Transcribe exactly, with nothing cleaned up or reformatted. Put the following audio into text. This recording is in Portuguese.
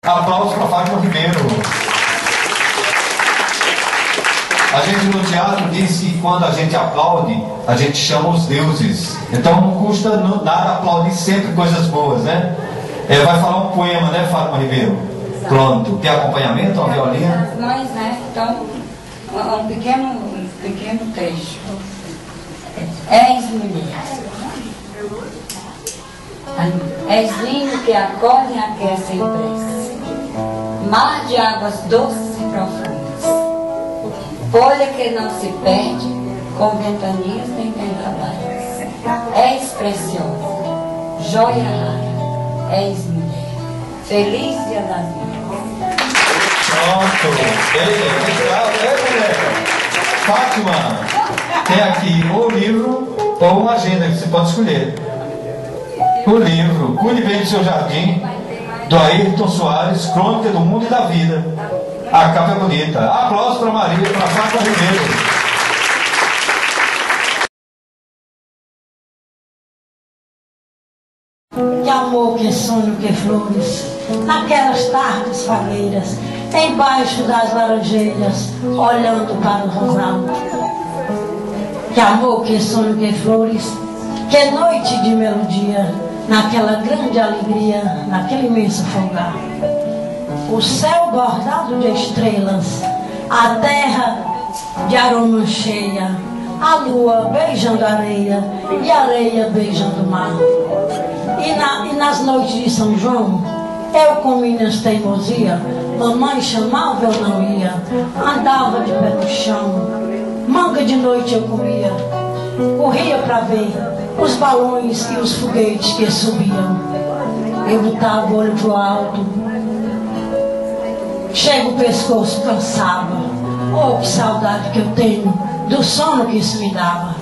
Aplausos para Fátima Ribeiro. A gente no teatro diz que quando a gente aplaude, a gente chama os deuses. Então não custa nada aplaudir sempre coisas boas, né? É, vai falar um poema, né, Fátima Ribeiro? Pronto. Tem acompanhamento, uma violina? As mães, né? Então, um pequeno, um pequeno trecho. És mulher. És vinho que acolhe e aquece em prece. Mar de águas doces e profundas. Folha que não se perde com ventanias nem vendavais. És preciosa, joia rara, és mulher. Feliz Dia das Mães. Pronto. É, mulher. Fátima, tem aqui ou livro ou uma agenda que você pode escolher. O livro Cuide Bem do Seu Jardim, do Ayrton Soares, Crônica do Mundo e da Vida. A capa é bonita. Aplausos para Maria e para Fátima Ribeiro. Que amor, que sonho, que flores, naquelas tardes fagueiras, embaixo das laranjeiras, olhando para o rosal. Que amor, que sonho, que flores, que noite de melodia, naquela grande alegria, naquele imenso folgar. O céu bordado de estrelas, a terra de aroma cheia, a lua beijando a areia e a areia beijando o mar. E, na, e nas noites de São João, eu com minhas teimosia, mamãe chamava, eu não ia, andava de pé no chão, manga de noite eu comia, corria para ver os balões e os foguetes que subiam. Eu botava o olho pro alto, chega o pescoço cansava. Oh, que saudade que eu tenho do sono que isso me dava.